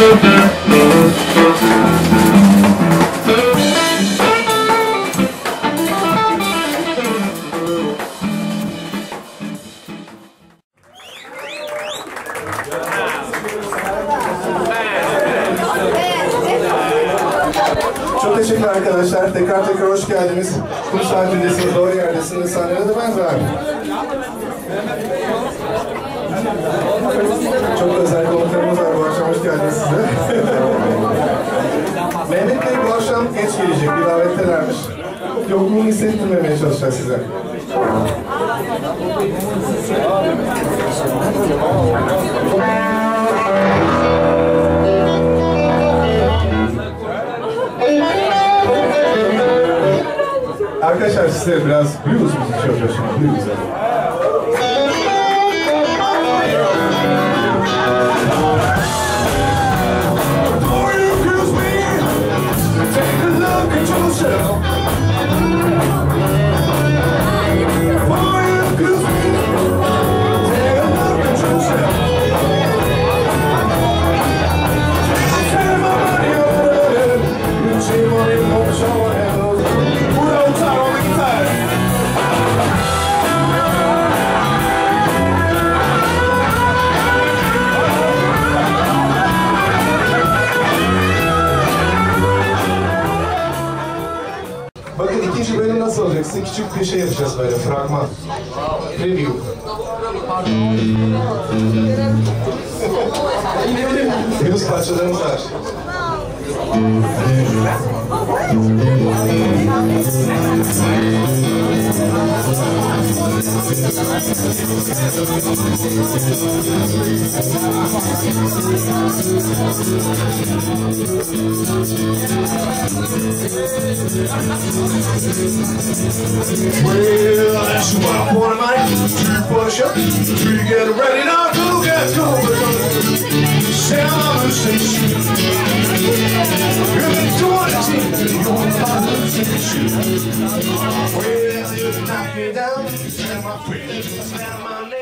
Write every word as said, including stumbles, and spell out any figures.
Çok teşekkür arkadaşlar. Tekrar tekrar hoş geldiniz. Kum saatindesiniz, doğru yerdesiniz. Sahnede de ben varım. Çok özel konuklarımız var bu akşam. Hoş geldiniz size. Mehmet Bey bu akşam geç gelecek. Bir davettelermiş. Yokluğunu hissettirmemeye çalışacak size. Arkadaşlar size biraz blues müzik çalıyorsunuz. Blues. Bakın ikinci bölüm nasıl olacak? Size küçük bir şey yapacağız böyle, fragman. Preview. Henüz parçalarımız var. Well, that's what I want tonight. To push up, to get ready now, to get going. Sound the station. You're the twenty, you're the station. Well, you knock me down, and my feelings stand my name.